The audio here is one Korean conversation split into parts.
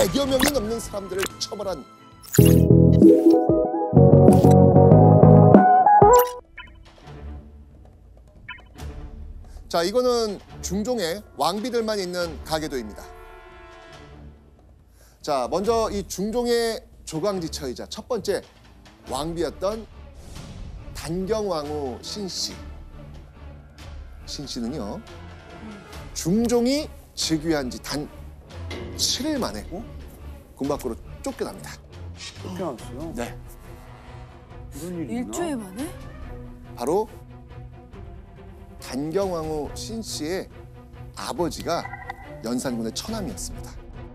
100여 명이 넘는 사람들을 처벌한 자, 이거는 중종의 왕비들만 있는 가계도입니다. 자, 먼저 이 중종의 조강지처이자 첫 번째 왕비였던 단경왕후 신씨. 신씨는요, 중종이 즉위한 지 단 7일 만에 궁 밖으로 쫓겨납니다. 쫓겨났어요? 네. 이런 일이 일주일 만에? 바로 단경왕후 신씨의 아버지가 연산군의 처남이었습니다.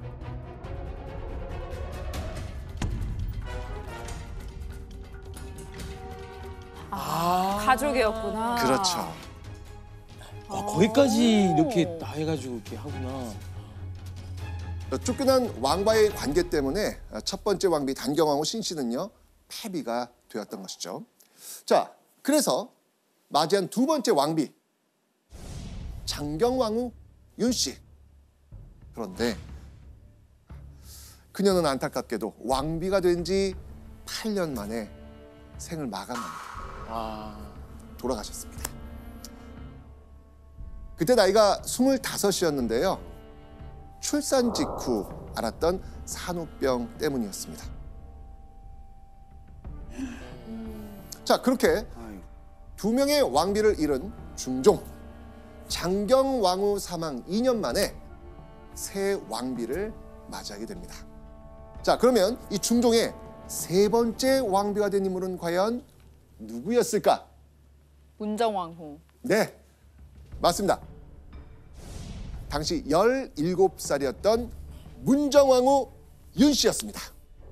가족이었구나. 그렇죠. 거기까지 이렇게 다 해가지고 이렇게 하구나. 쫓겨난 왕과의 관계 때문에 첫 번째 왕비 단경왕후 신씨는요, 패비가 되었던 것이죠. 자, 그래서 맞이한 두 번째 왕비 장경왕후 윤씨. 그런데 그녀는 안타깝게도 왕비가 된 지 8년 만에 생을 마감합니다. 돌아가셨습니다. 그때 나이가 25이었는데요. 출산 직후 앓았던 산후병 때문이었습니다. 자, 그렇게 두 명의 왕비를 잃은 중종. 장경왕후 사망 2년 만에 새 왕비를 맞이하게 됩니다. 자, 그러면 이 중종의 세 번째 왕비가 된 인물은 과연 누구였을까? 문정왕후. 네, 맞습니다. 당시 17살이었던 문정왕후 윤씨였습니다.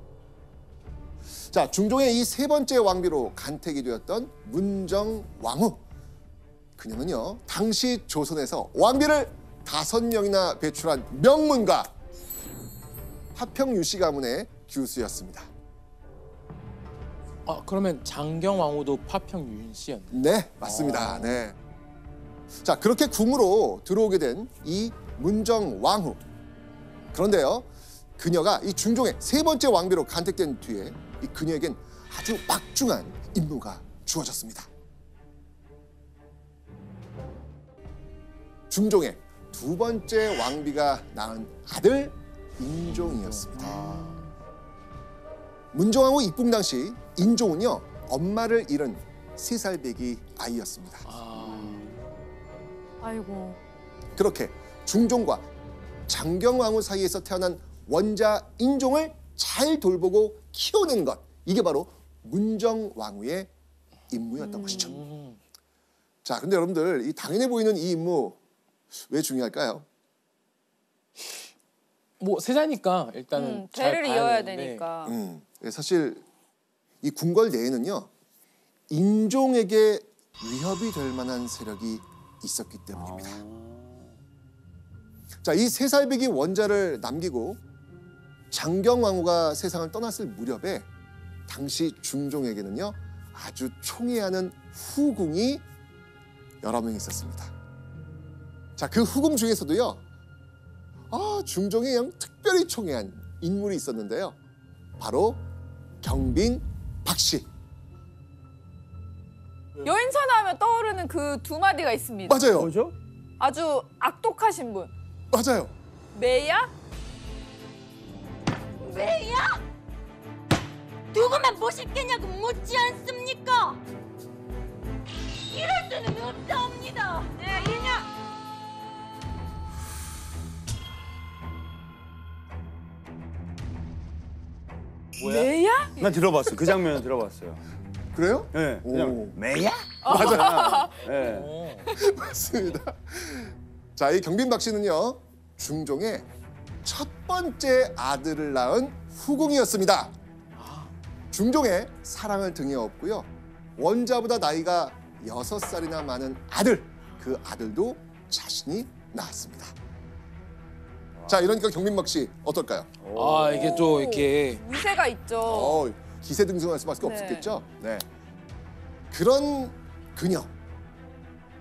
자, 중종의 이 세 번째 왕비로 간택이 되었던 문정왕후. 그녀는요, 당시 조선에서 왕비를 5명이나 배출한 명문가 화평윤씨 가문의 규수였습니다. 그러면 장경왕후도 파평윤 씨였네. 네, 맞습니다. 네. 자, 그렇게 궁으로 들어오게 된 이 문정왕후. 그런데요, 그녀가 이 중종의 세 번째 왕비로 간택된 뒤에 이 그녀에겐 아주 막중한 임무가 주어졌습니다. 중종의 두 번째 왕비가 낳은 아들 인종이었습니다. 문정왕후 입궁 당시 인종은요, 엄마를 잃은 3살배기 아이였습니다. 아이고. 그렇게 중종과 장경왕후 사이에서 태어난 원자 인종을 잘 돌보고 키워낸 것, 이게 바로 문정왕후의 임무였던 것이죠. 자, 근데 여러분들, 이 당연해 보이는 이 임무 왜 중요할까요? 뭐 세자니까 일단은 잘 대를 봐야 이어야 되는데. 되니까. 사실 이 궁궐 내에는요, 인종에게 위협이 될 만한 세력이 있었기 때문입니다. 자, 이 3살배기 원자를 남기고 장경왕후가 세상을 떠났을 무렵에 당시 중종에게는요, 아주 총애하는 후궁이 여러 명 있었습니다. 자, 그 후궁 중에서도요, 중종이 그냥 특별히 총애한 인물이 있었는데요. 바로 경빈 박씨. 여인선화 하면 떠오르는 그 두 마디가 있습니다. 맞아요. 뭐죠? 아주 악독하신 분. 맞아요. 매야? 왜야? 누구만 보실 게냐고 묻지 않습니까? 이럴 수는 없사옵니다. 네, 이냐? 매야? 난 들어봤어요. 그 장면은 들어봤어요. 그래요? 네, 오. 그냥 매야? 맞아요. 네. 맞습니다. 자, 이 경빈 박씨는요, 중종의 첫 번째 아들을 낳은 후궁이었습니다. 중종의 사랑을 등에 업고요, 원자보다 나이가 6살이나 많은 아들, 그 아들도 자신이 낳았습니다. 자, 이러니까 경빈 박씨 어떨까요? 이게 또 이렇게 위세가 있죠. 기세등등할 수밖에 네. 없었겠죠. 네. 그런 그녀,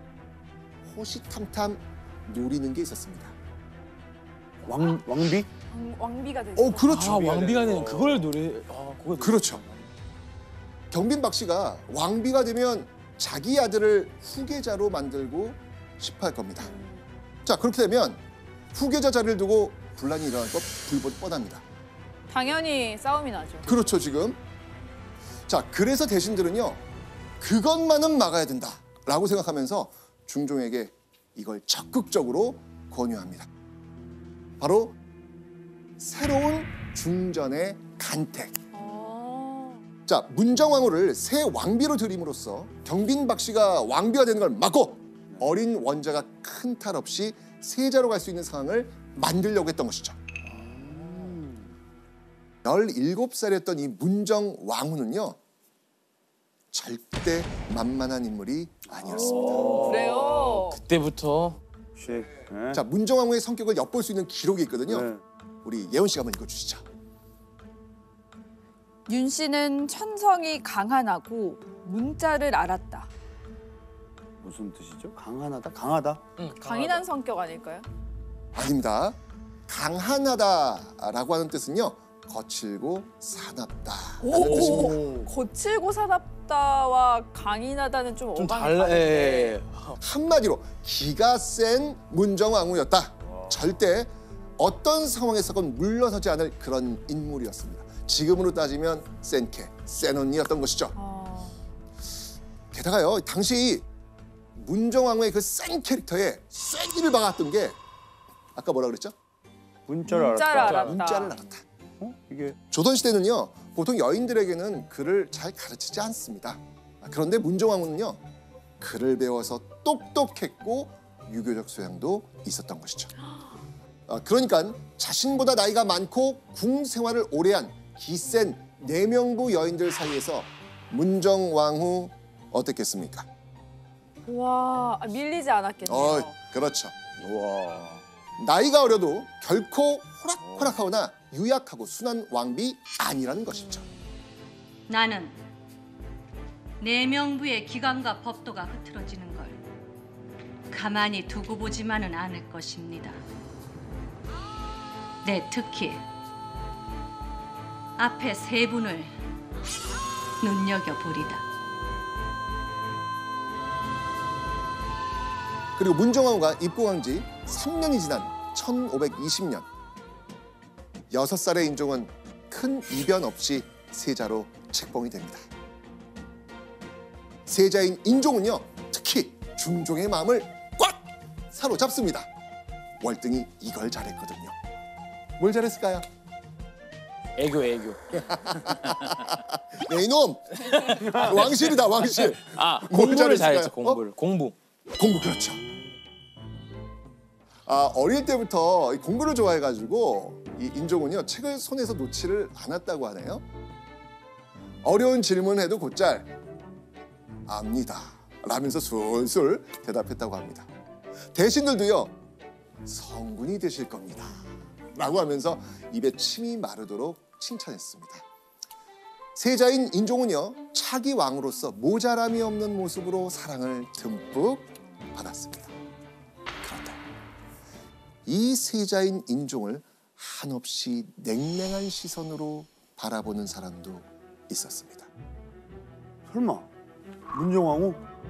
호시탐탐 노리는 게 있었습니다. 왕비? 왕비가 되죠. 그렇죠. 아 왕비가 되는 그걸 노래. 아 그걸 그렇죠. 경빈 박씨가 왕비가 되면 자기 아들을 후계자로 만들고 싶어 할 겁니다. 자, 그렇게 되면 후계자 자리를 두고 분란이 일어날 것 불보듯 뻔합니다. 당연히 싸움이 나죠. 그렇죠, 지금. 자, 그래서 대신들은요, 그것만은 막아야 된다라고 생각하면서 중종에게 이걸 적극적으로 권유합니다. 바로 새로운 중전의 간택. 자, 문정왕후를 새 왕비로 들임으로써 경빈 박씨가 왕비가 되는 걸 막고 어린 원자가 큰 탈 없이 세자로 갈 수 있는 상황을 만들려고 했던 것이죠. 17살이었던 이 문정왕후는요, 절대 만만한 인물이 아니었습니다. 그래요. 그때부터 혹시 네. 자, 문정왕후의 성격을 엿볼 수 있는 기록이 있거든요. 네. 우리 예원 씨가 한번 읽어주시죠. 윤 씨는 천성이 강한하고 문자를 알았다. 무슨 뜻이죠? 강하다? 강하다? 강인한 성격 아닐까요? 아닙니다. 강한하다라고 하는 뜻은요, 거칠고 사납다라는 뜻입니다. 거칠고 사납다와 강인하다는 좀 좀 어감이 달라. 다른데. 예. 한마디로 기가 센 문정왕후였다. 절대 어떤 상황에서건 물러서지 않을 그런 인물이었습니다. 지금으로 따지면 센 언니였던 것이죠. 게다가요, 당시 문정왕후의 그 센 캐릭터에 쐐기를 박았던 게 아까 뭐라 그랬죠? 문자를 문자를 알았다. 알았다. 문자를 알았다. 이게 조선시대는요, 보통 여인들에게는 글을 잘 가르치지 않습니다. 그런데 문정왕후는요, 글을 배워서 똑똑했고 유교적 소양도 있었던 것이죠. 그러니까 자신보다 나이가 많고 궁 생활을 오래 한 기센 내명부 여인들 사이에서 문정왕후 어땠겠습니까? 와, 밀리지 않았겠네요. 그렇죠. 우와. 나이가 어려도 결코 호락호락하거나 유약하고 순한 왕비 아니라는 것이죠. 나는 내 명부의 기강과 법도가 흐트러지는 걸 가만히 두고 보지만은 않을 것입니다. 네, 특히 앞에 세 분을 눈여겨보리다. 그리고 문정왕후가 입궁한 지 3년이 지난 1520년 6살의 인종은 큰 이변 없이 세자로 책봉이 됩니다. 세자인 인종은요, 특히 중종의 마음을 꽉 사로잡습니다. 월등히 이걸 잘했거든요. 뭘 잘했을까요? 애교. 네, 이놈! 왕실이다, 왕실. 뭘 공부를 잘했을까요? 잘했죠. 공부를. 공부. 공부, 그렇죠. 어릴 때부터 이 공부를 좋아해가지고 이 인종은요, 책을 손에서 놓지를 않았다고 하네요. 어려운 질문해도 곧잘 압니다 라면서 술술 대답했다고 합니다. 대신들도요, 성군이 되실 겁니다 라고 하면서 입에 침이 마르도록 칭찬했습니다. 세자인 인종은요, 차기 왕으로서 모자람이 없는 모습으로 사랑을 듬뿍 받았습니다. 그런데 이 세자인 인종을 한없이 냉랭한 시선으로 바라보는 사람도 있었습니다. 설마 문정왕후?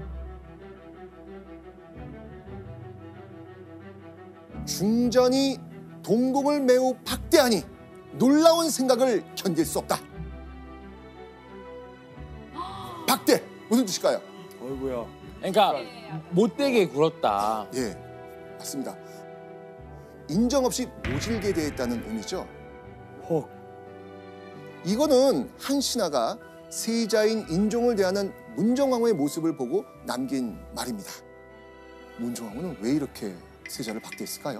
중전이 동궁을 매우 박대하니 놀라운 생각을 견딜 수 없다. 박대 무슨 뜻일까요? 어이구야. 그러니까 못되게 굴었다. 예, 맞습니다. 인정 없이 모질게 대했다는 의미죠. 헉. 이거는 한 신하가 세자인 인종을 대하는 문정왕후의 모습을 보고 남긴 말입니다. 문정왕후는 왜 이렇게 세자를 박대했을까요?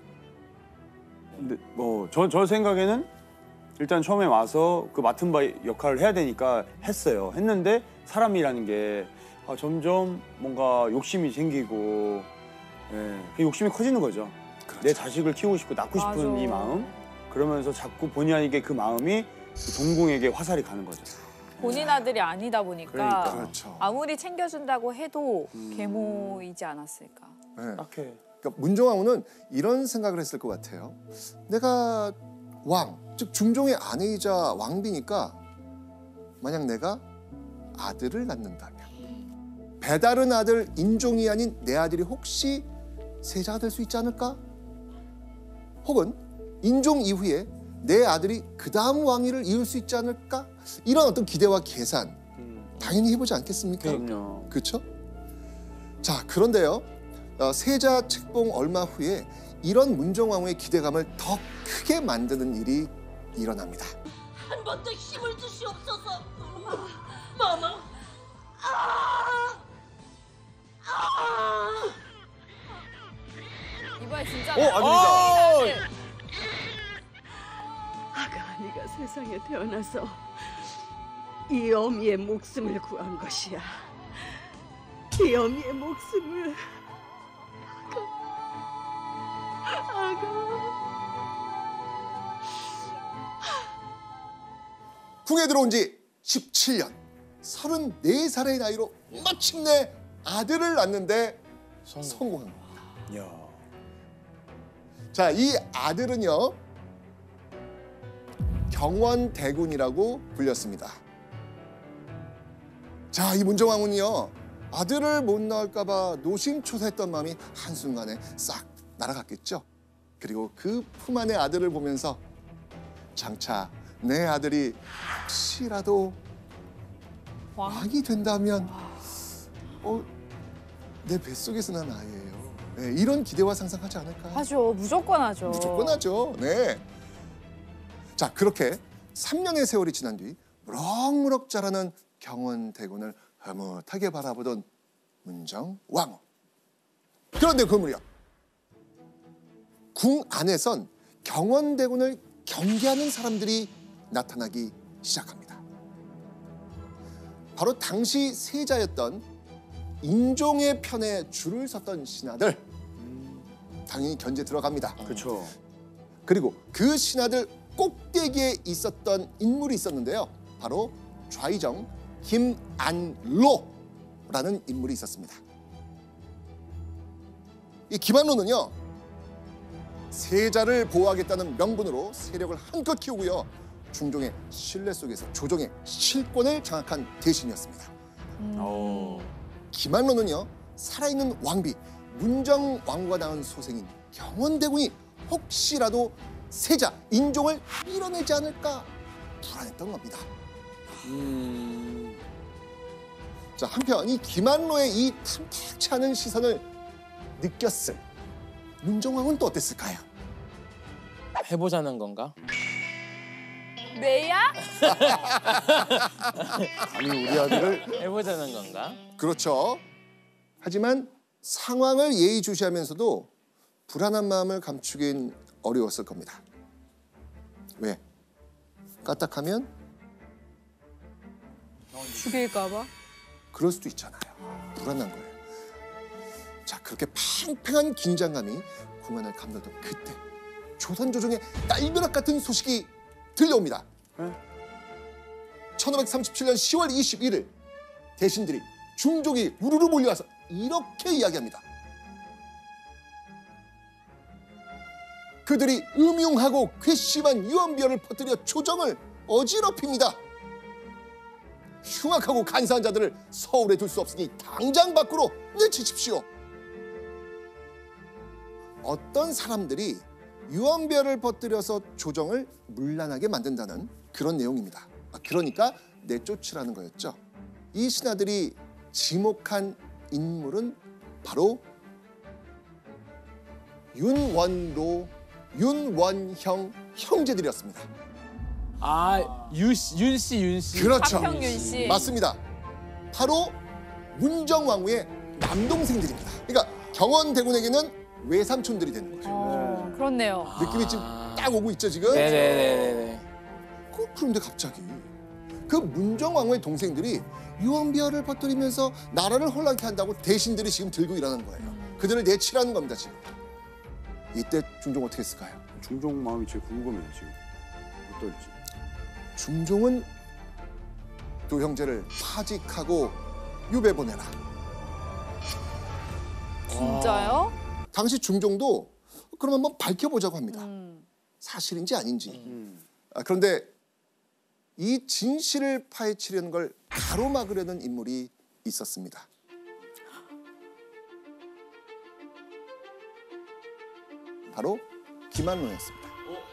근데 저 생각에는 일단 처음에 와서 그 맡은 바 역할을 해야 되니까 했어요. 했는데 사람이라는 게 점점 뭔가 욕심이 생기고, 그 욕심이 커지는 거죠. 그렇죠. 내 자식을 키우고 싶고 낳고 싶은 맞아. 이 마음. 그러면서 자꾸 본의 아니게 그 마음이 그 동궁에게 화살이 가는 거죠. 본인 아들이 아니다 보니까 그러니까. 그렇죠. 아무리 챙겨준다고 해도 계모이지 않았을까. 네. 딱해. 그러니까 문정왕후는 이런 생각을 했을 것 같아요. 내가 왕, 즉 중종의 아내이자 왕비니까 만약 내가 아들을 낳는다면 배다른 아들 인종이 아닌 내 아들이 혹시 세자가 될 수 있지 않을까? 혹은 인종 이후에 내 아들이 그 다음 왕위를 이을 수 있지 않을까? 이런 어떤 기대와 계산 당연히 해보지 않겠습니까? 그럼요. 그렇죠? 자, 그런데요. 세자 책봉 얼마 후에 이런 문정왕후의 기대감을 더 크게 만드는 일이 일어납니다. 한 번 더 힘을 주시옵소서. 마마. 이번에 진짜 아들이다. 아가니가 세상에 태어나서 이 어미의 목숨을 구한 것이야. 이 어미의 목숨을. 아가. 궁에 들어온 지 17년, 34살의 나이로 마침내 아들을 낳는데 성공한 겁니다. 야. 자, 이 아들은요. 경원대군이라고 불렸습니다. 자, 이 문정왕후는요. 아들을 못 낳을까 봐 노심초사했던 마음이 한순간에 싹 날아갔겠죠. 그리고 그 품 안의 아들을 보면서 장차 내 아들이 혹시라도 왕이 된다면 내 뱃속에서 난 아이예요. 네, 이런 기대와 상상하지 않을까요? 하죠. 무조건 하죠. 무조건 하죠. 네. 자, 그렇게 3년의 세월이 지난 뒤 무럭무럭 자라는 경원대군을 흐뭇하게 바라보던 문정왕후. 그런데 그 무렵 궁 안에선 경원대군을 경계하는 사람들이 나타나기 시작합니다. 바로 당시 세자였던 인종의 편에 줄을 섰던 신하들, 당연히 견제 들어갑니다. 그렇죠. 그리고 그 신하들 꼭대기에 있었던 인물이 있었는데요. 바로 좌의정 김안로라는 인물이 있었습니다. 이 김안로는요. 세자를 보호하겠다는 명분으로 세력을 한껏 키우고요. 중종의 신뢰 속에서 조정의 실권을 장악한 대신이었습니다. 김안로는요. 살아있는 왕비 문정왕후가 낳은 소생인 경원대군이 혹시라도 세자 인종을 밀어내지 않을까 불안했던 겁니다. 자, 한편 이 김안로의 이 탐탁치 않은 시선을 느꼈을 문정왕후는 또 어땠을까요? 해보자는 건가? 매야? 아니, 우리 아들을 해보자는 건가? 그렇죠. 하지만 상황을 예의주시하면서도 불안한 마음을 감추긴 어려웠을 겁니다. 왜? 까딱하면 죽일까 봐? 그럴 수도 있잖아요. 불안한 거예요. 자, 그렇게 팽팽한 긴장감이 궁안을 감돌던 그때 조선 조정의 날벼락 같은 소식이 들려옵니다. 1537년 10월 21일 대신들이 중종이 우르르 몰려와서 이렇게 이야기합니다. 그들이 음흉하고 괘씸한 유언비어를 퍼뜨려 조정을 어지럽힙니다. 흉악하고 간사한 자들을 서울에 둘 수 없으니 당장 밖으로 내치십시오. 어떤 사람들이 유언비어를 퍼뜨려서 조정을 문란하게 만든다는 그런 내용입니다. 그러니까 내쫓으라는 거였죠. 이 신하들이 지목한 인물은 바로 윤원로, 윤원형 형제들이었습니다. 아, 윤씨. 그렇죠. 박형윤 씨. 맞습니다. 바로 문정왕후의 남동생들입니다. 그러니까 경원대군에게는 외삼촌들이 되는 거죠. 그렇네요. 느낌이 지금 딱 오고 있죠, 지금? 네네네네. 그런데 갑자기 그 문정왕후의 동생들이 유언비어를 퍼뜨리면서 나라를 혼란케 한다고 대신들이 지금 들고 일어나는 거예요. 그들을 내치라는 겁니다, 지금. 이때 중종 어떻게 했을까요? 중종 마음이 제일 궁금해요 지금. 어떨지. 중종은 두 형제를 파직하고 유배 보내라. 진짜요? 당시 중종도 그럼 한번 밝혀보자고 합니다. 사실인지 아닌지. 그런데 이 진실을 파헤치려는 걸 가로막으려는 인물이 있었습니다. 바로 김한론이었습니다.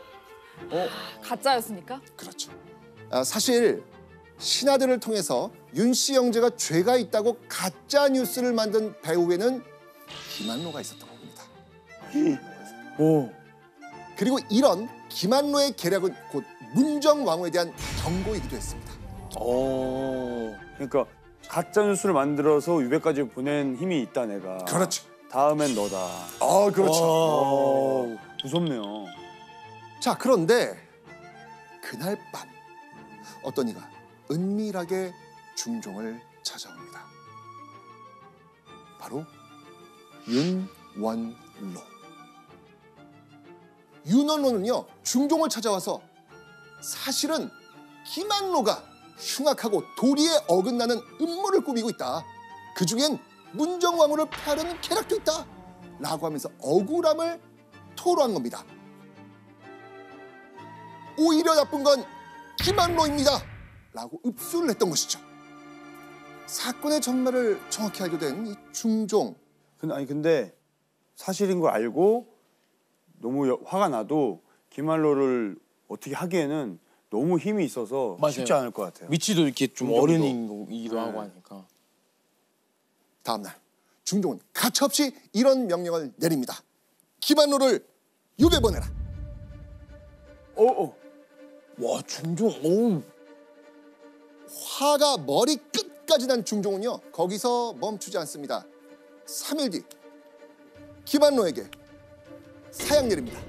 가짜였습니까? 그렇죠. 사실 신하들을 통해서 윤씨 형제가 죄가 있다고 가짜 뉴스를 만든 배후에는 김한로가 있었던 겁니다. 오. 그리고 이런 김한로의 계략은 곧 문정왕후에 대한 경고이기도 했습니다. 그러니까 가짜 뉴스를 만들어서 유배까지 보낸 힘이 있다 내가. 그렇죠. 다음엔 너다. 그렇죠. 무섭네요. 자, 그런데 그날 밤 어떤 이가 은밀하게 중종을 찾아옵니다. 바로 윤원로. 윤원로는요, 중종을 찾아와서 사실은 김한로가 흉악하고 도리에 어긋나는 음모를 꾸미고 있다. 그중엔 문정왕후를 폐하려는 계략도 있다. 라고 하면서 억울함을 토로한 겁니다. 오히려 나쁜 건 김한로입니다. 라고 읍수를 했던 것이죠. 사건의 전말을 정확히 알게 된 이 중종. 근데 사실인 걸 알고 너무 화가 나도 김한로를 어떻게 하기에는 너무 힘이 있어서 맞아요. 쉽지 않을 것 같아요. 위치도 이렇게 좀 중종도. 어른이기도 네. 하고 하니까. 다음 날 중종은 가차없이 이런 명령을 내립니다. 김한로를 유배 보내라. 와 중종. 오. 화가 머리 끝까지 난 중종은요, 거기서 멈추지 않습니다. 3일 뒤 김한로에게 사약 내립니다.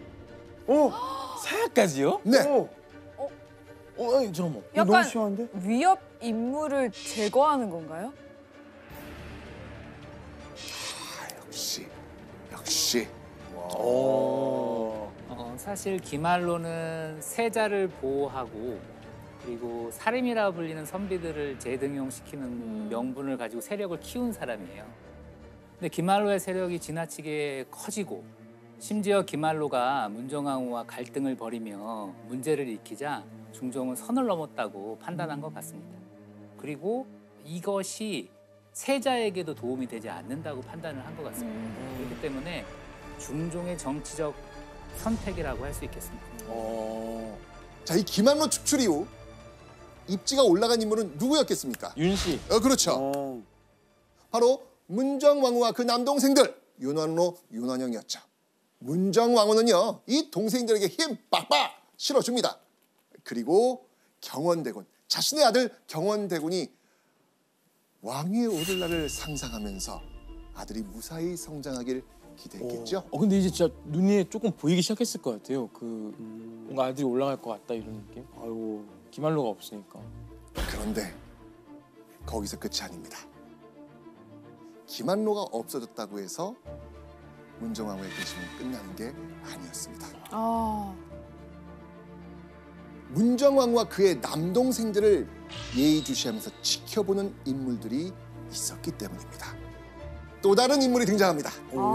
사약까지요? 네. 아니 잠깐만. 너무 약간 심한데? 위협 인물을 제거하는 건가요? 역시. 사실 김한로는 세자를 보호하고 그리고 사림이라 불리는 선비들을 재등용시키는 명분을 가지고 세력을 키운 사람이에요. 근데 김한로의 세력이 지나치게 커지고 심지어 김한로가 문정왕후와 갈등을 벌이며 문제를 일으키자 중종은 선을 넘었다고 판단한 것 같습니다. 그리고 이것이 세자에게도 도움이 되지 않는다고 판단을 한 것 같습니다. 그렇기 때문에 중종의 정치적 선택이라고 할 수 있겠습니다. 자, 이 김한로 축출 이후 입지가 올라간 인물은 누구였겠습니까? 윤씨. 그렇죠. 바로 문정왕후와 그 남동생들 윤원로, 윤원영이었죠. 문정왕후는요, 이 동생들에게 힘 빡빡 실어줍니다. 그리고 경원대군, 자신의 아들 경원대군이 왕위에 오를 날을 상상하면서 아들이 무사히 성장하길 기대했겠죠. 근데 이제 진짜 눈에 조금 보이기 시작했을 것 같아요. 그 뭔가 아들이 올라갈 것 같다 이런 느낌. 아이고. 김한로가 없으니까. 그런데 거기서 끝이 아닙니다. 김한로가 없어졌다고 해서 문정왕후의 계심은 끝나는 게 아니었습니다. 문정왕후와 그의 남동생들을 예의주시하면서 지켜보는 인물들이 있었기 때문입니다. 또 다른 인물이 등장합니다.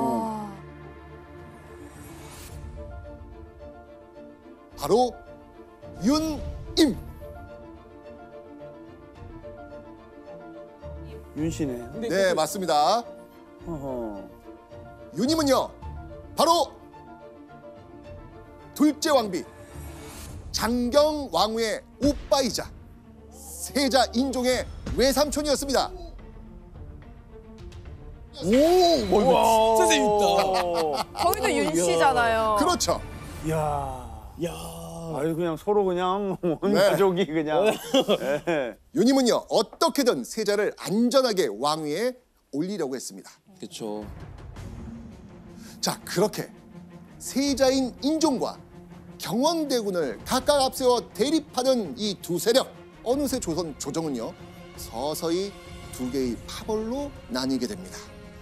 바로 윤임. 윤씨네. 네, 맞습니다. 윤임은요, 바로 둘째 왕비 장경왕후의 오빠이자 세자 인종의 외삼촌이었습니다. 와 진짜 재밌다. 거기도 윤 씨잖아요. 그렇죠. 이야. 아유 그냥 서로 그냥 온 네. 가족이 그냥. 네. 윤임은요, 어떻게든 세자를 안전하게 왕위에 올리려고 했습니다. 그렇죠. 자, 그렇게 세자인 인종과 경원대군을 각각 앞세워 대립하는 이 두 세력, 어느새 조선 조정은요, 서서히 두 개의 파벌로 나뉘게 됩니다.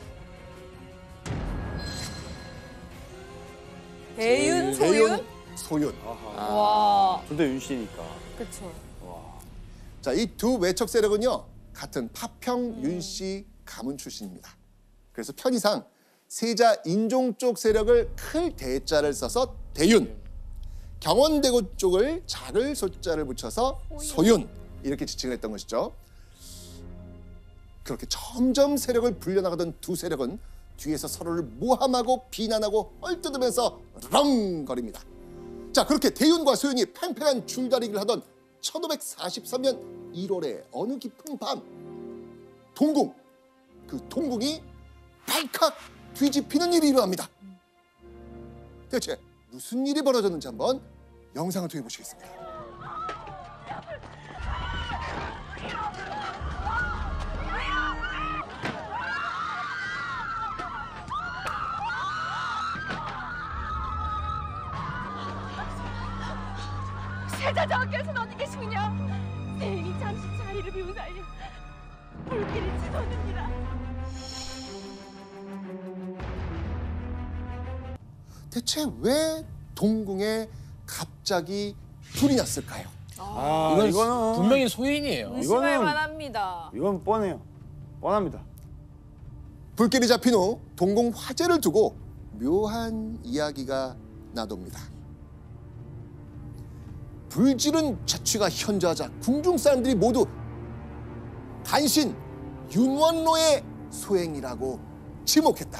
배윤, 소윤? 소윤. 와, 둘 다 윤씨니까. 그쵸. 자, 이 두 외척 세력은요, 같은 파평 윤씨 가문 출신입니다. 그래서 편의상 세자 인종 쪽 세력을 클 대자를 써서 대윤, 경원대고 쪽을 작을 소자를 붙여서 소윤 이렇게 지칭을 했던 것이죠. 그렇게 점점 세력을 불려나가던 두 세력은 뒤에서 서로를 모함하고 비난하고 헐뜯으면서 렁거립니다. 자, 그렇게 대윤과 소윤이 팽팽한 줄다리기를 하던 1543년 1월의 어느 깊은 밤, 동궁, 그 동궁이 발칵 뒤집히는 일이 일어납니다. 대체 무슨 일이 벌어졌는지 한번 영상을 통해 보시겠습니다. 세자장께서는 어디 계시느냐? 대인이 잠시 자리를 비우나니 불길이 치솟느니라. 대체 왜 동궁에 갑자기 불이 났을까요? 이건 이거는 분명히 소인이에요. 의심할 이거는- 만합니다. 이건 뻔해요. 뻔합니다. 불길이 잡힌 후 동궁 화재를 두고 묘한 이야기가 나돕니다. 불지른 자취가 현저하자 궁중 사람들이 모두 간신 윤원로의 소행이라고 지목했다.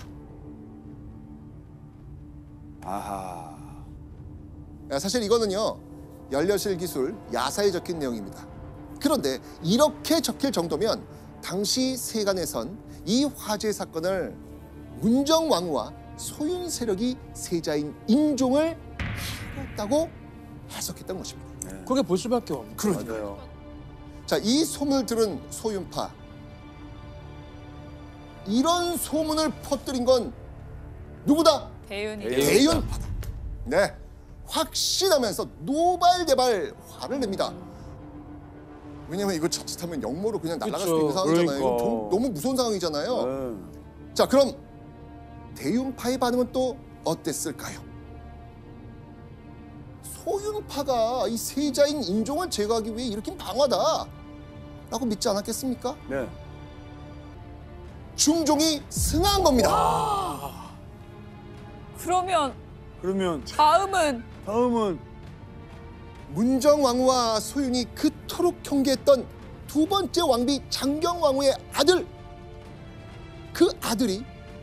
아하. 사실 이거는요, 연려실 기술 야사에 적힌 내용입니다. 그런데 이렇게 적힐 정도면 당시 세간에선 이 화재 사건을 문정왕후와 소윤 세력이 세자인 인종을 해였다고 해석했던 것입니다. 그렇게 볼 수밖에 없는. 그러니까요. 맞아요. 자, 이 소문을 들은 소윤파, 이런 소문을 퍼뜨린 건 누구다? 대윤이. 대윤파다. 네, 확신하면서 노발대발 화를 냅니다. 왜냐면 이거 자칫하면 역모로 그냥 날아갈 수도 있는 그쵸. 상황이잖아요. 이거 그러니까. 너무 무서운 상황이잖아요. 네. 자, 그럼 대윤파의 반응은 또 어땠을까요? 소윤파가 이 세자인 인종을 제거하기 위해 일으킨 방화다라고 믿지 않았겠습니까? 네. 중종이 승한 겁니다. 그러면 그러면 다음은 문정왕후와 소윤이 그토록 경계했던 두 번째 왕비 장경왕후의 아들, 그 아들이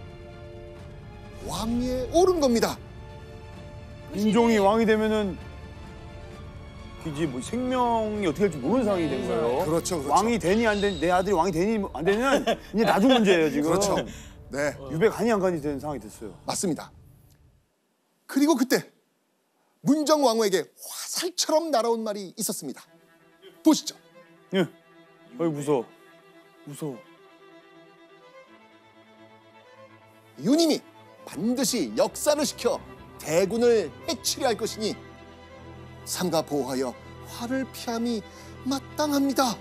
왕위에 오른 겁니다. 인종이 왕이 되면은 그지 뭐 생명이 어떻게 될지 모르는 상황이 된 거예요. 그렇죠, 그렇죠. 왕이 되니 안 되니 내 아들이 왕이 되니 안 되니는 이제 나중 문제예요 지금. 그렇죠. 네, 유배 가니 안 가니 되는 상황이 됐어요. 맞습니다. 그리고 그때 문정왕후에게 화살처럼 날아온 말이 있었습니다. 보시죠. 예. 어이 무서워. 무서워. 유님이 반드시 역사를 시켜 대군을 해치려 할 것이니 삼가 보호하여 화를 피함이 마땅합니다.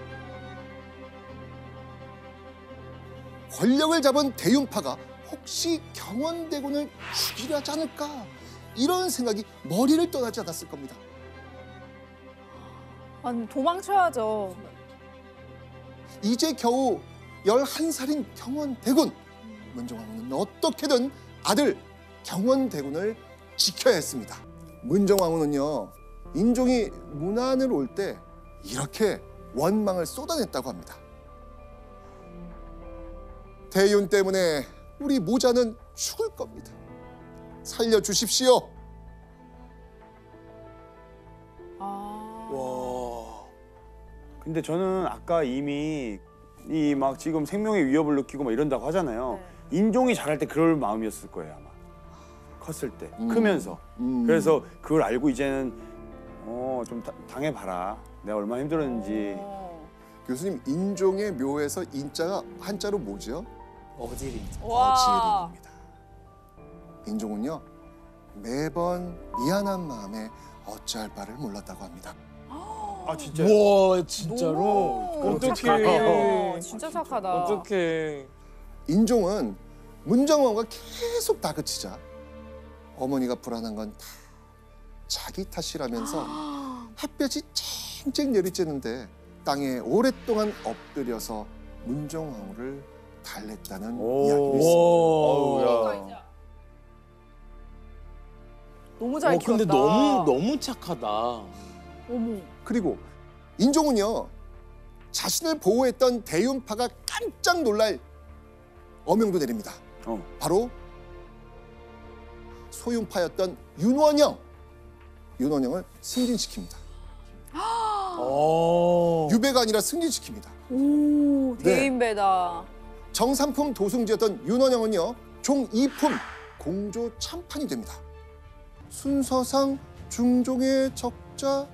권력을 잡은 대윤파가 혹시 경원대군을 죽이려 하지 않을까, 이런 생각이 머리를 떠나지 않았을 겁니다. 아니, 도망쳐야죠. 이제 겨우 11살인 경원대군, 문정왕후는 어떻게든 아들 경원대군을 지켜야 했습니다. 문정왕후는요, 인종이 문안을 올 때 이렇게 원망을 쏟아냈다고 합니다. 대윤 때문에 우리 모자는 죽을 겁니다. 살려주십시오. 아. 근데 저는 아까 이미 이 막 지금 생명의 위협을 느끼고 막 이런다고 하잖아요. 네. 인종이 자랄 때 그럴 마음이었을 거예요 아마. 컸을 때 크면서. 음. 그래서 그걸 알고 이제는 좀 당해봐라. 내가 얼마나 힘들었는지. 교수님, 인종의 묘에서 인자가 한자로 뭐죠? 어질이. 와. 어지린입니다. 인종은요, 매번 미안한 마음에 어찌할 바를 몰랐다고 합니다. 아 진짜. 와 진짜로 너무 어떻게 착하네요. 진짜 착하다. 어떻게 인종은 문정왕후가 계속 다그치자 어머니가 불안한 건 다 자기 탓이라면서 햇볕이 쨍쨍 내리쬐는데 땅에 오랫동안 엎드려서 문정왕후를 달랬다는 오. 이야기를 있습니다. 어우야. 너무 잘 키웠다. 근데 너무 착하다. 어머. 그리고 인종은요, 자신을 보호했던 대윤파가 깜짝 놀랄 어명도 내립니다. 바로 소윤파였던 윤원영을 승진시킵니다. 유배가 아니라 승진시킵니다. 오, 대인배다. 정삼품 도승지였던 윤원영은요, 종 2품 공조 참판이 됩니다. 순서상 중종의 적자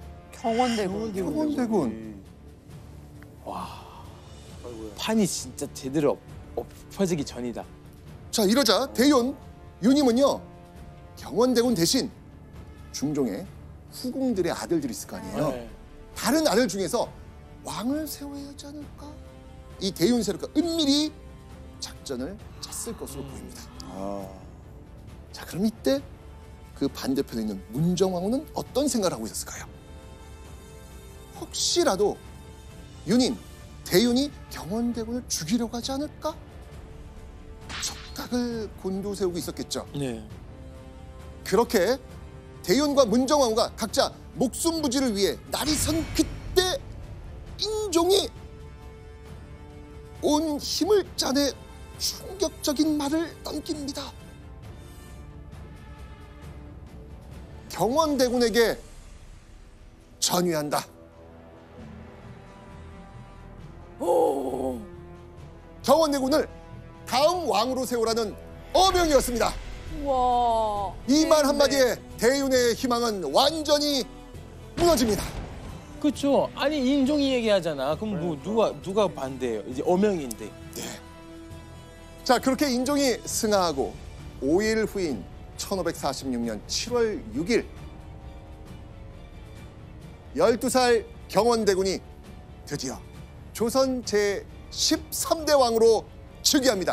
경원대군. 판이 진짜 제대로 엎어지기 전이다. 자, 이러자 대윤 윤임은요, 경원대군 대신 중종의 후궁들의 아들들이 있을 거 아니에요. 네. 다른 아들 중에서 왕을 세워야 하지 않을까? 이 대윤 세력과 은밀히 작전을 짰을 것으로 보입니다. 자, 그럼 이때 그 반대편에 있는 문정왕후는 어떤 생각을 하고 있었을까요? 혹시라도 대윤이 경원대군을 죽이려고 하지 않을까? 촉각을 곤두세우고 있었겠죠. 네. 그렇게 대윤과 문정왕후가 각자 목숨 부지를 위해 날이 선 그때 인종이 온 힘을 짜내 충격적인 말을 남깁니다. 경원대군에게 전위한다. 경원대군을 다음 왕으로 세우라는 어명이었습니다. 와. 이 말 한마디에 대윤의 희망은 완전히 무너집니다. 그렇죠. 아니 인종이 얘기하잖아. 그럼 뭐 누가 반대해요? 이제 어명인데. 자, 그렇게 인종이 승하하고 5일 후인 1546년 7월 6일 12살 경원대군이 드디어 조선 제13대 왕으로 즉위합니다.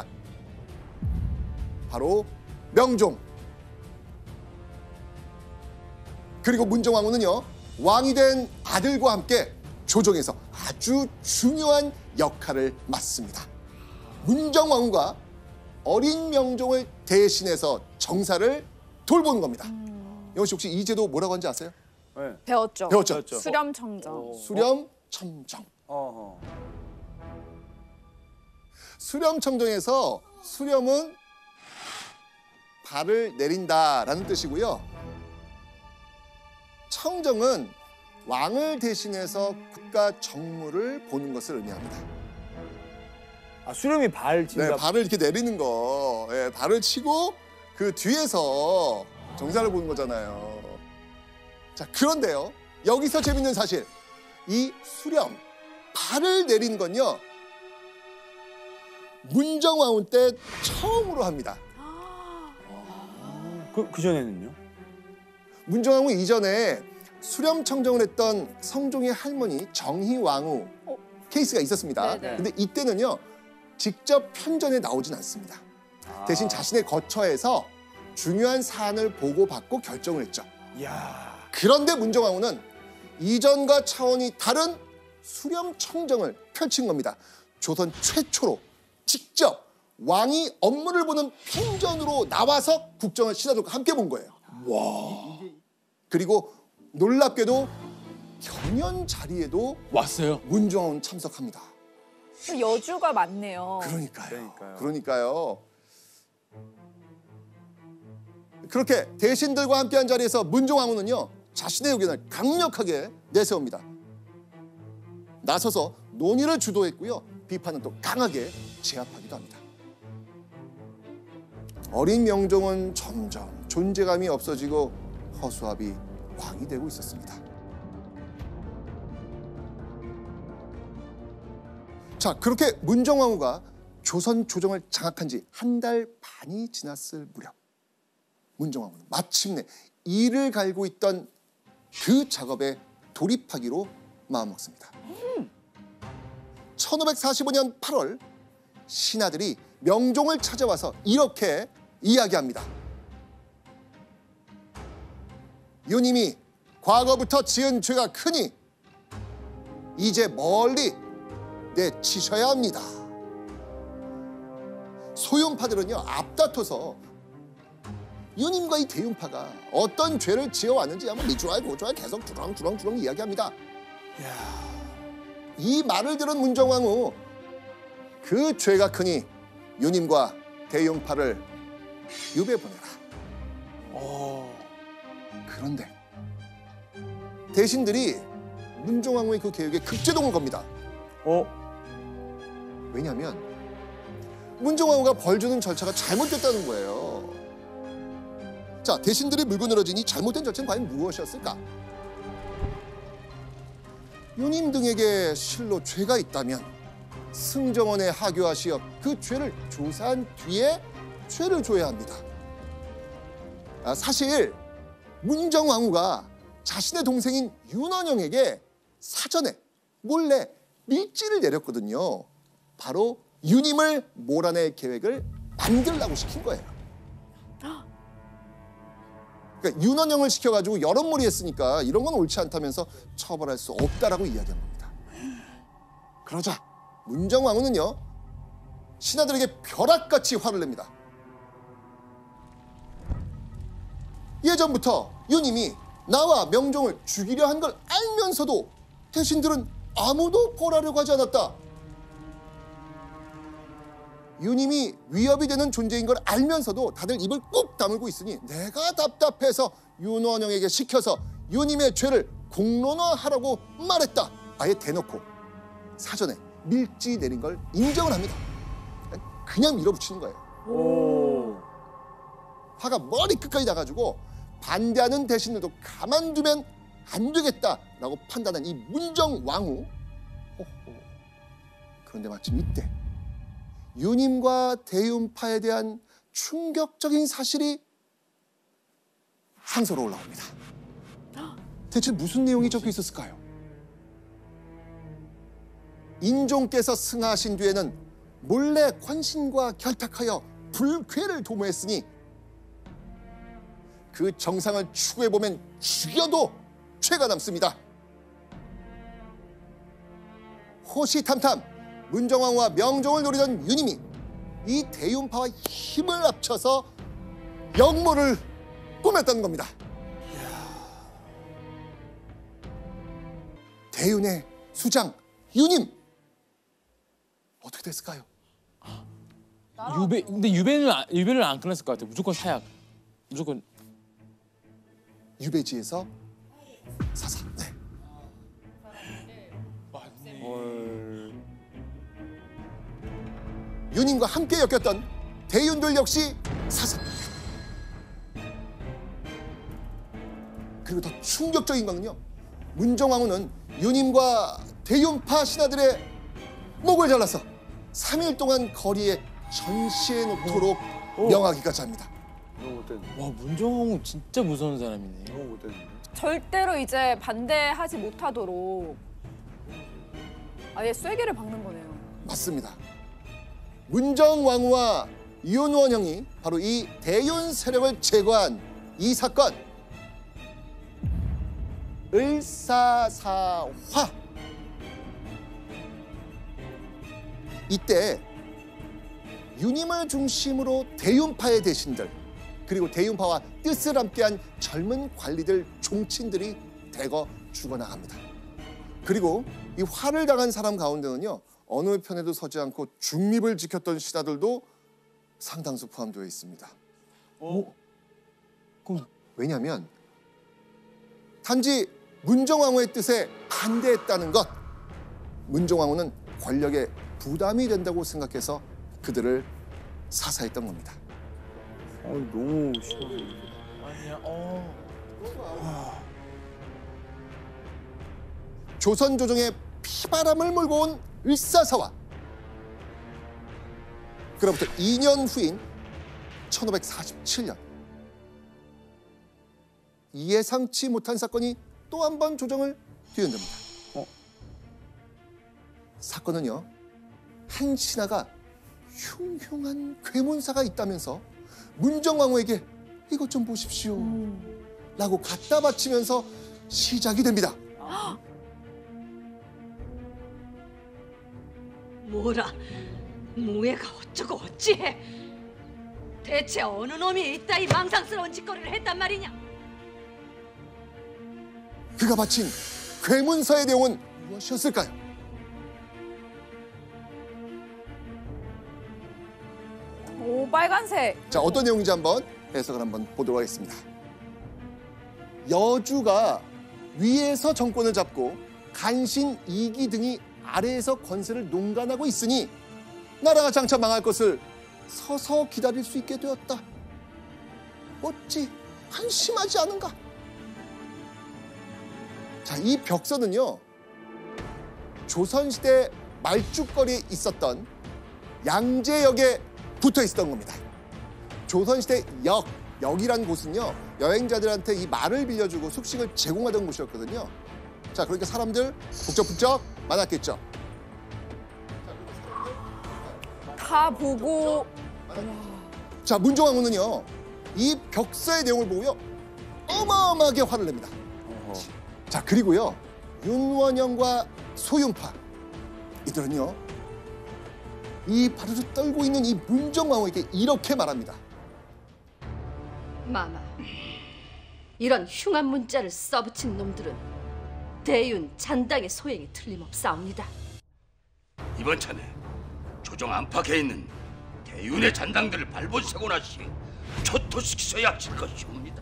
바로 명종. 그리고 문정왕후는요, 왕이 된 아들과 함께 조정에서 아주 중요한 역할을 맡습니다. 문정왕후가 어린 명종을 대신해서 정사를 돌보는 겁니다. 영호 씨, 혹시 이 제도 뭐라고 하는지 아세요? 네. 배웠죠. 배웠죠? 수렴청정. 수렴청정. 수렴청정에서 수렴은 발을 내린다라는 뜻이고요. 청정은 왕을 대신해서 국가 정무를 보는 것을 의미합니다. 수렴이 발 친다. 네, 발을 이렇게 내리는 거. 예, 발을 치고 그 뒤에서 정사를 보는 거잖아요. 자, 그런데요, 여기서 재밌는 사실. 이 수렴, 발을 내리는 건요, 문정왕후 때 처음으로 합니다. 그 전에는요? 문정왕후 이전에 수렴청정을 했던 성종의 할머니 정희왕후 케이스가 있었습니다. 네네. 근데 이때는요, 직접 편전에 나오진 않습니다. 대신 자신의 거처에서 중요한 사안을 보고받고 결정을 했죠. 이야. 그런데 문정왕후는 이전과 차원이 다른 수렴청정을 펼친 겁니다. 조선 최초로 직접 왕이 업무를 보는 편전으로 나와서 국정을 신하들과 함께 본 거예요. 와. 그리고 놀랍게도 경연 자리에도 왔어요. 문정왕후는 참석합니다. 여주가 많네요. 그러니까요. 그렇게 대신들과 함께한 자리에서 문정왕후는요, 자신의 의견을 강력하게 내세웁니다. 나서서 논의를 주도했고요, 비판은 또 강하게 제압하기도 합니다. 어린 명종은 점점 존재감이 없어지고 허수아비 왕이 되고 있었습니다. 자, 그렇게 문정왕후가 조선 조정을 장악한 지 한 달 반이 지났을 무렵, 문정왕후는 마침내 이를 갈고 있던 그 작업에 돌입하기로 마음먹습니다. 1545년 8월 신하들이 명종을 찾아와서 이렇게 이야기합니다. 유님이 과거부터 지은 죄가 크니 이제 멀리 내치셔야 합니다. 소윤파들은요, 앞다퉈서 유님과 이 대윤파가 어떤 죄를 지어왔는지 한번 미주알 고주알 계속 주렁주렁 이야기합니다. 이 말을 들은 문정왕후, 그 죄가 크니 유님과 대윤파를 유배 보내라. 그런데 대신들이 문정왕후의 그 계획에 극제동을 겁니다. 왜냐하면 문정왕후가 벌 주는 절차가 잘못됐다는 거예요. 자, 대신들이 물고 늘어진 이 잘못된 절차는 과연 무엇이었을까? 유님 등에게 실로 죄가 있다면 승정원에 하교하시어 그 죄를 조사한 뒤에 죄를 줘야 합니다. 사실 문정왕후가 자신의 동생인 윤원영에게 사전에 몰래 밀지를 내렸거든요. 바로 유님을 몰아낼 계획을 만들라고 시킨 거예요. 그러니까 윤원영을 시켜가지고 여론몰이 했으니까 이런 건 옳지 않다면서 처벌할 수 없다라고 이야기한 겁니다. 그러자 문정왕후는요, 신하들에게 벼락같이 화를 냅니다. 예전부터 유님이 나와 명종을 죽이려 한 걸 알면서도 대신들은 아무도 벌하려고 하지 않았다. 유님이 위협이 되는 존재인 걸 알면서도 다들 입을 꾹 다물고 있으니 내가 답답해서 윤원영에게 시켜서 유님의 죄를 공론화하라고 말했다. 아예 대놓고 사전에 밀지 내린 걸 인정을 합니다. 그냥 밀어붙이는 거예요. 화가 머리끝까지 나가지고 반대하는 대신들도 가만두면 안 되겠다라고 판단한 이 문정왕후. 그런데 마침 이때 유님과 대윤파에 대한 충격적인 사실이 상소로 올라옵니다. 대체 무슨 내용이 적혀 있었을까요? 인종께서 승하하신 뒤에는 몰래 권신과 결탁하여 불쾌를 도모했으니 그 정상을 추구해보면 죽여도 죄가 남습니다. 호시탐탐 문정왕후와 명종을 노리던 유님이 이 대윤파와 힘을 합쳐서 역모를 꾸몄다는 겁니다. 대윤의 수장 유님, 어떻게 됐을까요? 근데 유배를 안 끝났을 것 같아요. 무조건 사약. 무조건. 유배지에서 사사. 네. 유님과 함께 엮였던 대윤들 역시 사사. 그리고 더 충격적인 거는요, 문정왕후는 유님과 대윤파 신하들의 목을 잘라서 3일 동안 거리에 전시해 놓도록 명하기까지 합니다. 너무 못됐네. 와, 문정왕후 진짜 무서운 사람이네. 너무 못됐네. 절대로 이제 반대하지 못하도록 아예 쐐기를 박는 거네요. 맞습니다. 문정왕후와 윤원영이 바로 이 대윤 세력을 제거한 이 사건, 을사사화. 이때 유님을 중심으로 대윤파의 대신들, 그리고 대윤파와 뜻을 함께한 젊은 관리들, 종친들이 대거 죽어나갑니다. 그리고 이 화를 당한 사람 가운데는요, 어느 편에도 서지 않고 중립을 지켰던 신하들도 상당수 포함되어 있습니다. 그럼 왜냐하면 단지 문정왕후의 뜻에 반대했다는 것, 문정왕후는 권력에 부담이 된다고 생각해서 그들을 사사했던 겁니다. 너무 심하네. 아니야. 조선 조정의 피바람을 몰고 온 을사사화. 그로부터 2년 후인 1547년, 예상치 못한 사건이 또 한 번 조정을 뒤흔듭니다. 사건은요, 한 신하가 흉흉한 괴문사가 있다면서 문정왕후에게 이것 좀 보십시오 라고 갖다 바치면서 시작이 됩니다. 뭐라, 무예가 어쩌고 어찌해? 대체 어느 놈이 이따위 망상스러운 짓거리를 했단 말이냐? 그가 바친 괴문서의 내용은 무엇이었을까요? 오, 빨간색. 자, 어떤 내용인지 한번 해석을 한번 보도록 하겠습니다. 여주가 위에서 정권을 잡고 간신 이기 등이 아래에서 권세를 농간하고 있으니 나라가 장차 망할 것을 서서 기다릴 수 있게 되었다. 어찌 한심하지 않은가? 자, 이 벽서는요, 조선시대 말죽거리에 있었던 양재역에 붙어 있었던 겁니다. 조선시대 역이란 곳은요, 여행자들한테 이 말을 빌려주고 숙식을 제공하던 곳이었거든요. 자, 그러니까 사람들 북적북적 많았겠죠. 다 보고. 자, 문종왕후는요, 이 벽서의 내용을 보고요, 어마어마하게 화를 냅니다. 자, 그리고요, 윤원영과 소윤파, 이들은요, 이 발을 떨고 있는 이 문정왕후에게 이렇게 말합니다. 마마, 이런 흉한 문자를 써붙인 놈들은 대윤 잔당의 소행이 틀림없사옵니다. 이번 차례 조정 안팎에 있는 대윤의 잔당들을 발본세고나 시 초토시키셔야 하실 것이옵니다.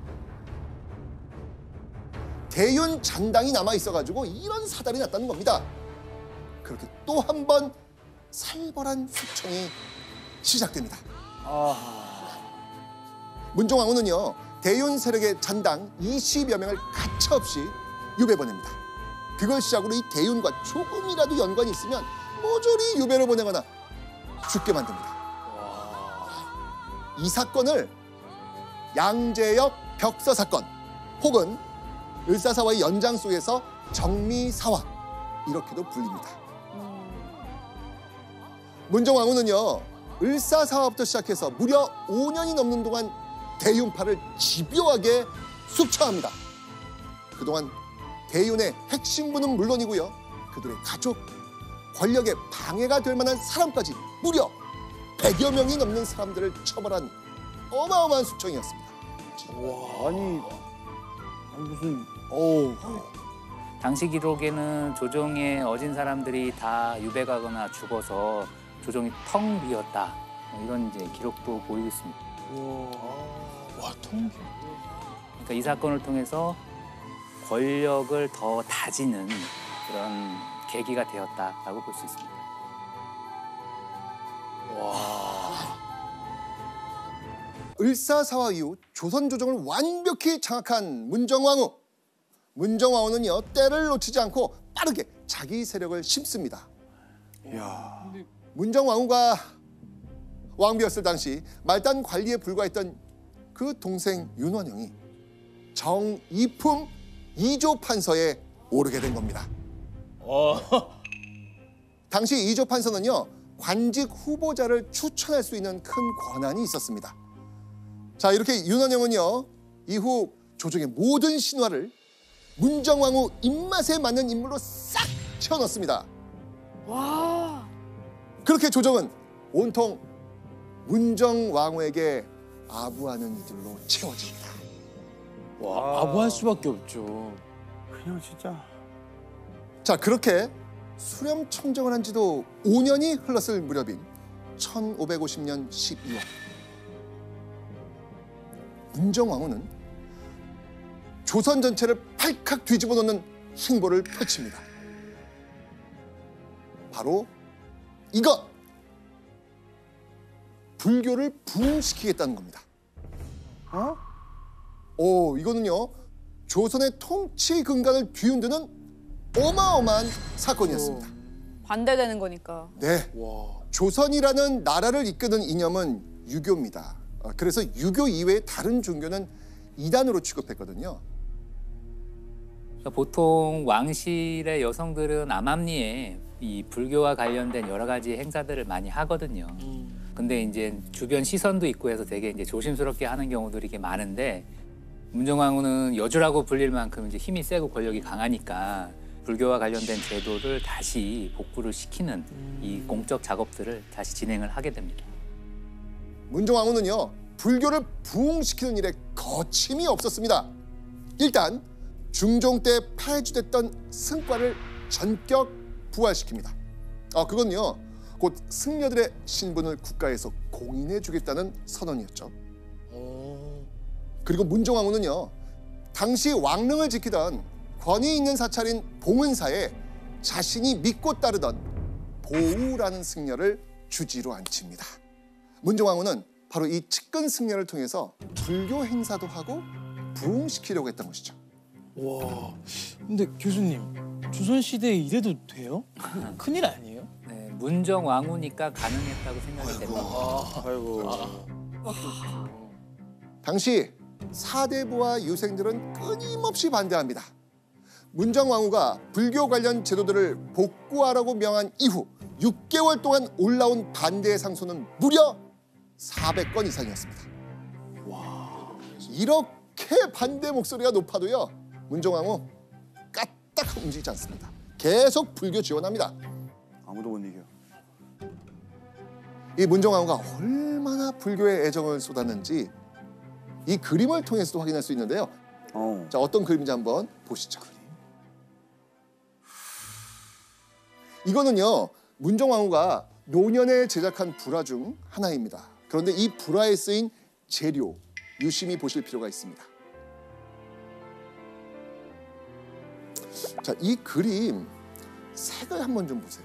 대윤 잔당이 남아 있어가지고 이런 사달이 났다는 겁니다. 그렇게 또 한 번 살벌한 숙청이 시작됩니다. 문종왕후는요, 대윤 세력의 잔당 20여 명을 가차없이 유배 보냅니다. 그걸 시작으로 이 대윤과 조금이라도 연관이 있으면 모조리 유배를 보내거나 죽게 만듭니다. 이 사건을 양재역 벽서 사건 혹은 을사사화의 연장 속에서 정미사화 이렇게도 불립니다. 문정왕후는요, 을사사화부터 시작해서 무려 5년이 넘는 동안 대윤파를 집요하게 숙청합니다. 그동안 대윤의 핵심부는 물론이고요, 그들의 가족, 권력에 방해가 될 만한 사람까지 무려 100여 명이 넘는 사람들을 처벌한 어마어마한 숙청이었습니다. 아니 무슨 당시 기록에는 조정에 어진 사람들이 다 유배 가거나 죽어서 조정이 텅 비었다, 이런 이제 기록도 보이고 있습니다. 와, 통. 그러니까 이 사건을 통해서 권력을 더 다지는 그런 계기가 되었다라고 볼 수 있습니다. 을사사화 이후 조선 조정을 완벽히 장악한 문정왕후. 문정왕후는요, 때를 놓치지 않고 빠르게 자기 세력을 심습니다. 야. 문정왕후가 왕비였을 당시 말단 관리에 불과했던 그 동생 윤원영이 정이품 2조 판서에 오르게 된 겁니다. 당시 2조 판서는요, 관직 후보자를 추천할 수 있는 큰 권한이 있었습니다. 자, 이렇게 윤원영은요, 이후 조정의 모든 신화를 문정왕후 입맛에 맞는 인물로 싹 채워넣습니다. 와. 그렇게 조정은 온통 문정왕후에게 아부하는 이들로 채워집니다. 와, 아부할 수밖에 없죠. 그냥 진짜. 자, 그렇게 수렴 청정을 한 지도 5년이 흘렀을 무렵인 1550년 12월, 문정왕후는 조선 전체를 팔칵 뒤집어 놓는 행보를 펼칩니다. 바로 이것! 불교를 부흥시키겠다는 겁니다. 이거는요, 조선의 통치 근간을 뒤흔드는 어마어마한 사건이었습니다. 반대되는 거니까. 네, 조선이라는 나라를 이끄는 이념은 유교입니다. 그래서 유교 이외의 다른 종교는 이단으로 취급했거든요. 그러니까 보통 왕실의 여성들은 암암리에 이 불교와 관련된 여러 가지 행사들을 많이 하거든요. 근데 이제 주변 시선도 있고 해서 되게 이제 조심스럽게 하는 경우들이 이게 많은데, 문정왕후는 여주라고 불릴 만큼 이제 힘이 세고 권력이 강하니까 불교와 관련된 제도를 다시 복구를 시키는 이 공적 작업들을 다시 진행을 하게 됩니다. 문정왕후는요 불교를 부흥시키는 일에 거침이 없었습니다. 일단 중종 때 폐주됐던 승과를 전격 부활시킵니다. 그건요 곧 승려들의 신분을 국가에서 공인해주겠다는 선언이었죠. 그리고 문정왕후는요 당시 왕릉을 지키던 권위 있는 사찰인 봉은사에 자신이 믿고 따르던 보우라는 승려를 주지로 앉힙니다. 문정왕후는 바로 이 측근 승려를 통해서 불교 행사도 하고 부흥시키려고 했던 것이죠. 와, 근데 교수님 조선시대에 이래도 돼요? 큰일 아니에요? 네, 문정 왕후니까 가능했다고 생각이 됩니다. 아이고. 당시 사대부와 유생들은 끊임없이 반대합니다. 문정왕후가 불교 관련 제도들을 복구하라고 명한 이후 6개월 동안 올라온 반대의 상소는 무려 400건 이상이었습니다. 이렇게 반대 목소리가 높아도요 문정왕후 까딱 움직이지 않습니다. 계속 불교 지원합니다. 아무도 못 이겨. 이 문정왕후가 얼마나 불교에 애정을 쏟았는지 이 그림을 통해서도 확인할 수 있는데요. 자, 어떤 그림인지 한번 보시죠. 이거는요 문정왕후가 노년에 제작한 불화 중 하나입니다. 그런데 이 불화에 쓰인 재료 유심히 보실 필요가 있습니다. 자, 이 그림 색을 한번 좀 보세요.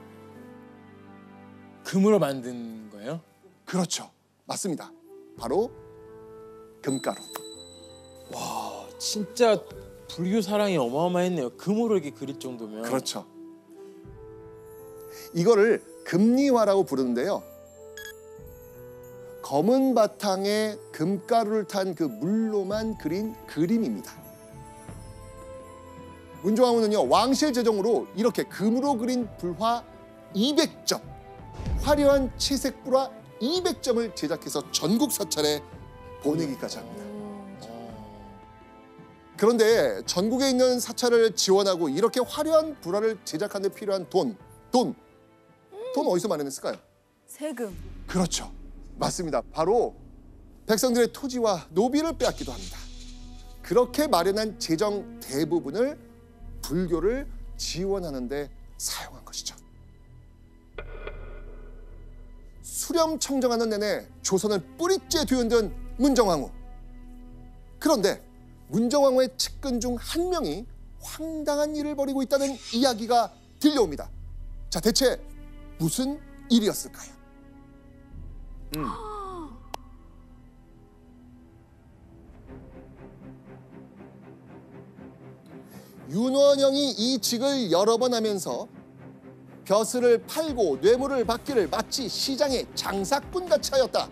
금으로 만든 거예요? 그렇죠, 맞습니다. 바로 금가루. 진짜 불교 사랑이 어마어마했네요. 금으로 이렇게 그릴 정도면. 그렇죠. 이거를 금리화라고 부르는데요. 검은 바탕에 금가루를 탄 그 물로만 그린 그림입니다. 문정왕후는요 왕실 재정으로 이렇게 금으로 그린 불화 200점, 화려한 채색 불화 200점을 제작해서 전국 사찰에 보내기까지 합니다. 그런데 전국에 있는 사찰을 지원하고 이렇게 화려한 불화를 제작하는 데 필요한 돈 어디서 마련했을까요? 세금. 그렇죠, 맞습니다. 바로 백성들의 토지와 노비를 빼앗기도 합니다. 그렇게 마련한 재정 대부분을 불교를 지원하는 데 사용한 것이죠. 수렴청정하는 내내 조선을 뿌리째 뒤흔든 문정왕후. 그런데 문정왕후의 측근 중 한 명이 황당한 일을 벌이고 있다는 이야기가 들려옵니다. 자, 대체 무슨 일이었을까요? 윤원영이 이 직을 여러 번 하면서 벼슬을 팔고 뇌물을 받기를 마치 시장의 장사꾼같이 하였다.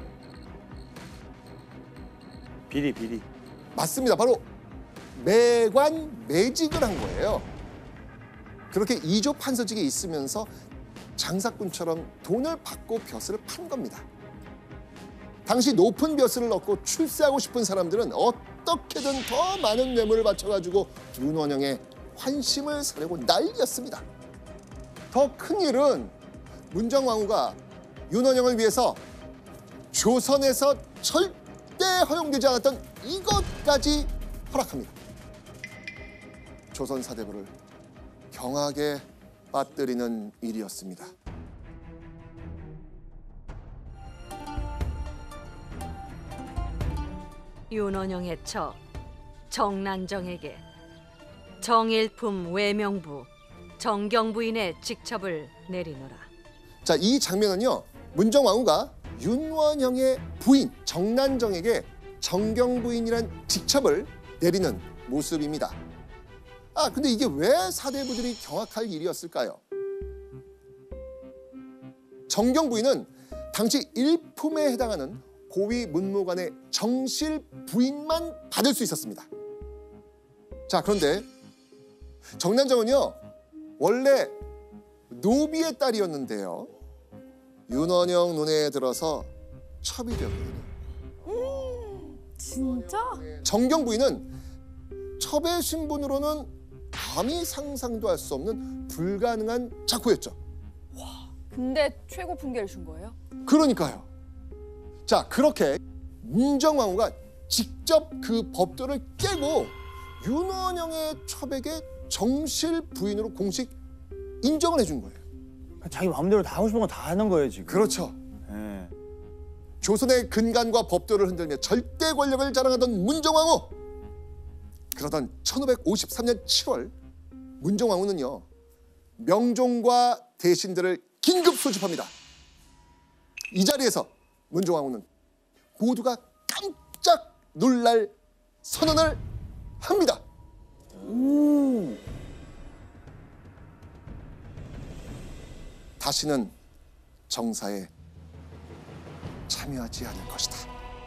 비리. 맞습니다. 바로 매관 매직을 한 거예요. 그렇게 이조 판서직에 있으면서 장사꾼처럼 돈을 받고 벼슬을 판 겁니다. 당시 높은 벼슬을 얻고 출세하고 싶은 사람들은 어떻게든 더 많은 뇌물을 바쳐가지고 윤원영의 환심을 사려고 난리였습니다. 더 큰 일은 문정왕후가 윤원영을 위해서 조선에서 절대 허용되지 않았던 이것까지 허락합니다. 조선 사대부를 경악에 빠뜨리는 일이었습니다. 윤원영의 처 정난정에게 정일품 외명부 정경부인의 직첩을 내리노라. 자, 이 장면은요 문정왕후가 윤원영의 부인 정난정에게 정경부인이란 직첩을 내리는 모습입니다. 근데 이게 왜 사대부들이 경악할 일이었을까요? 정경부인은 당시 일품에 해당하는 고위 문무관의 정실 부인만 받을 수 있었습니다. 자, 그런데 정난정은요 원래 노비의 딸이었는데요 윤원영 눈에 들어서 첩이 되었거든요. 진짜? 정경부인은 첩의 신분으로는 감히 상상도 할 수 없는 불가능한 작후였죠. 근데 최고 품계를 준 거예요? 그러니까요. 자, 그렇게 문정왕후가 직접 그 법도를 깨고 윤원영의 첩에게 정실 부인으로 공식 인정을 해준 거예요. 자기 마음대로 다 하고 싶은 거 다 하는 거예요 지금. 그렇죠. 예. 조선의 근간과 법도를 흔들며 절대 권력을 자랑하던 문정왕후. 그러던 1553년 7월 문정왕후는요, 명종과 대신들을 긴급 소집합니다. 이 자리에서 문정왕후는 모두가 깜짝 놀랄 선언을 합니다. 다시는 정사에 참여하지 않을 것이다.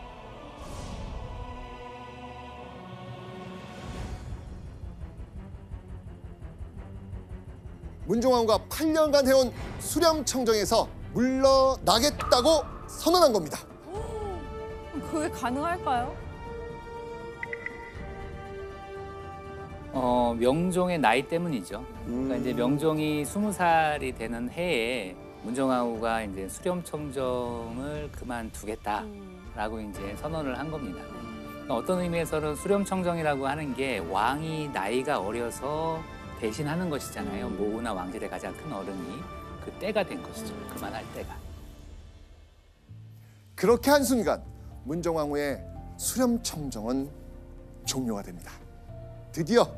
문정왕후가 8년간 해온 수렴청정에서 물러나겠다고 선언한 겁니다. 그게 가능할까요? 명종의 나이 때문이죠. 그러니까 이제 명종이 20살이 되는 해에 문정왕후가 이제 수렴청정을 그만두겠다라고 이제 선언을 한 겁니다. 그러니까 어떤 의미에서는 수렴청정이라고 하는 게 왕이 나이가 어려서 대신하는 것이잖아요. 모후나 왕실의 가장 큰 어른이 그 때가 된 것이죠. 그만할 때가. 그렇게 한순간 문정왕후의 수렴청정은 종료가 됩니다. 드디어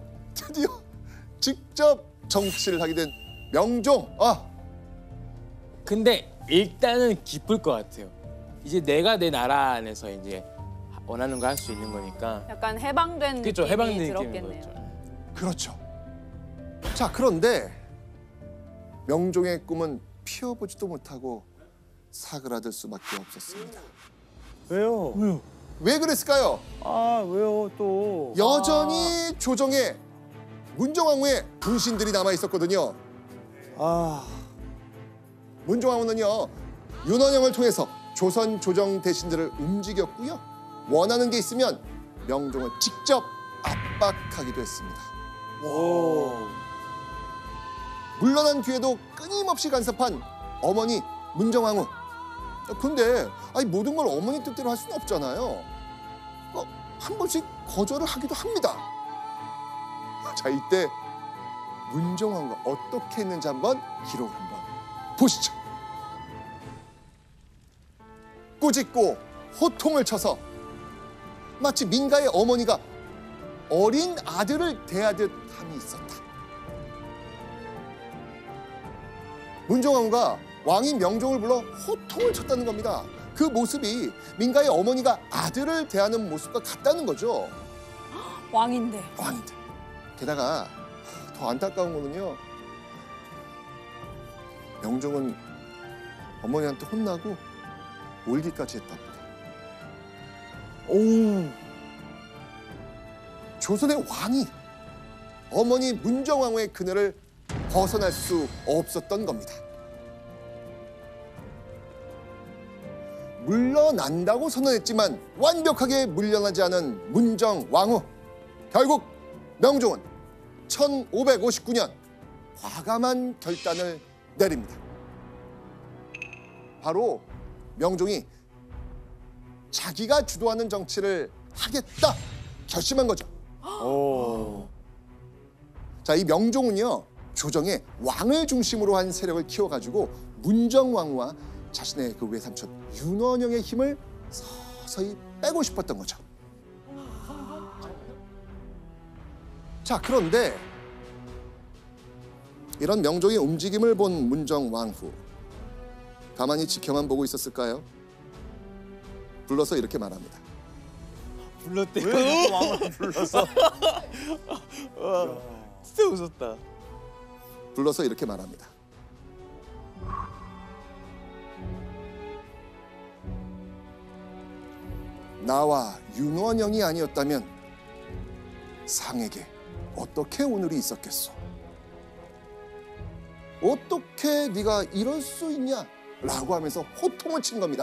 직접 정치를 하게 된 명종. 근데 일단은 기쁠 것 같아요. 이제 내가 내 나라 안에서 이제 원하는 거 할 수 있는 거니까. 약간 해방된 그렇죠. 느낌이 해방된 느낌인 들었겠네요. 거죠. 그렇죠. 자, 그런데 명종의 꿈은 피워보지도 못하고 사그라들 수밖에 없었습니다. 왜요? 왜 그랬을까요? 아 왜요 또? 여전히 조정에 문정왕후의 분신들이 남아 있었거든요. 문정왕후는요, 윤원영을 통해서 조선 조정 대신들을 움직였고요. 원하는 게 있으면 명종을 직접 압박하기도 했습니다. 물러난 뒤에도 끊임없이 간섭한 어머니 문정왕후. 근데 모든 걸 어머니 뜻대로 할 수는 없잖아요. 한 번씩 거절을 하기도 합니다. 자, 이때 문정왕후가 어떻게 했는지 한번 기록을 한번 보시죠. 꾸짖고 호통을 쳐서 마치 민가의 어머니가 어린 아들을 대하듯 함이 있었다. 문정왕후가 왕인 명종을 불러 호통을 쳤다는 겁니다. 그 모습이 민가의 어머니가 아들을 대하는 모습과 같다는 거죠. 왕인데. 왕인데. 게다가 더 안타까운 거는요, 명종은 어머니한테 혼나고 울기까지 했답니다. 조선의 왕이 어머니 문정왕후의 그늘을 벗어날 수 없었던 겁니다. 물러난다고 선언했지만 완벽하게 물러나지 않은 문정왕후. 결국 명종은 1559년 과감한 결단을 내립니다. 바로 명종이 자기가 주도하는 정치를 하겠다 결심한 거죠. 자, 이 명종은요, 조정에 왕을 중심으로 한 세력을 키워가지고 문정왕후와 자신의 그 외삼촌 윤원영의 힘을 서서히 빼고 싶었던 거죠. 자, 그런데 이런 명종의 움직임을 본 문정왕후, 가만히 지켜만 보고 있었을까요? 불러서 이렇게 말합니다. 불렀대요. 왜 왕을 불렀어? 진짜 웃었다. 불러서 이렇게 말합니다. 나와 윤원영이 아니었다면 상에게 어떻게 오늘이 있었겠소? 어떻게 네가 이럴 수 있냐? 라고 하면서 호통을 친 겁니다.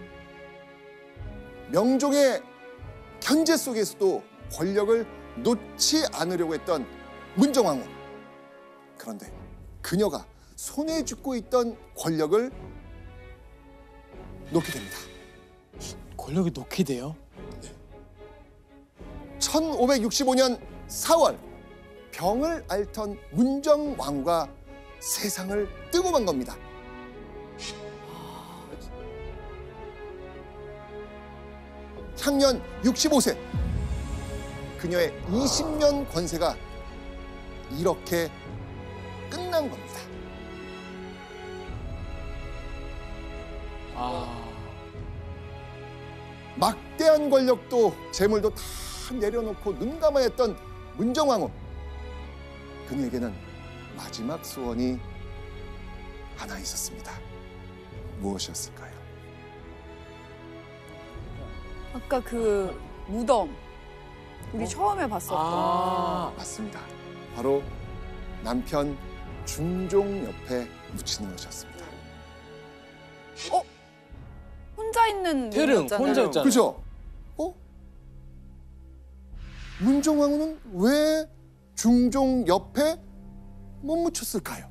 명종의 견제 속에서도 권력을 놓지 않으려고 했던 문정왕후. 그런데 그녀가 손에 쥐고 있던 권력을 놓게 됩니다. 권력이 놓게 돼요? 1565년 4월 병을 앓던 문정왕후가 세상을 뜨고 만 겁니다. 향년 65세. 그녀의 20년 권세가 이렇게 끝난 겁니다. 막대한 권력도 재물도 다 내려놓고 눈 감아 했던 문정왕후. 그녀에게는 마지막 소원이 하나 있었습니다. 무엇이었을까요? 아까 그 무덤 우리 처음에 봤었던 맞습니다. 바로 남편 중종 옆에 묻히는 것이었습니다. 혼자 있는 태릉 분이었잖아요. 혼자 있잖아요. 그죠? 문정왕후는 왜 중종 옆에 못 묻혔을까요?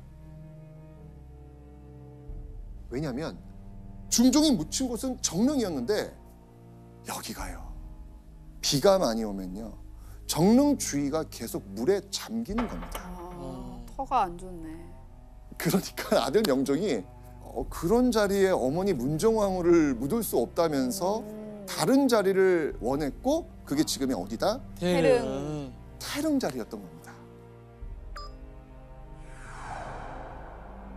왜냐하면 중종이 묻힌 곳은 정릉이었는데 여기가요. 비가 많이 오면요. 정릉 주위가 계속 물에 잠기는 겁니다. 터가 안 좋네. 그러니까 아들 영종이 그런 자리에 어머니 문정왕후를 묻을 수 없다면서 다른 자리를 원했고 그게 지금의 어디다? 태릉. 태릉 자리였던 겁니다.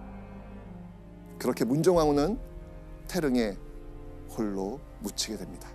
그렇게 문정왕후는 태릉에 홀로 묻히게 됩니다.